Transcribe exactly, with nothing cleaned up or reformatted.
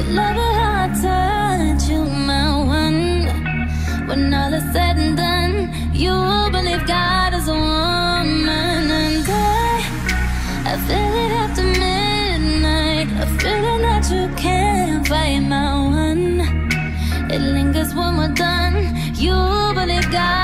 love it how I touch you, my one. When all is said and done, you believe God is a woman. And I, I feel it after midnight, a feeling that you can't fight, my one. It lingers when we're done. You believe God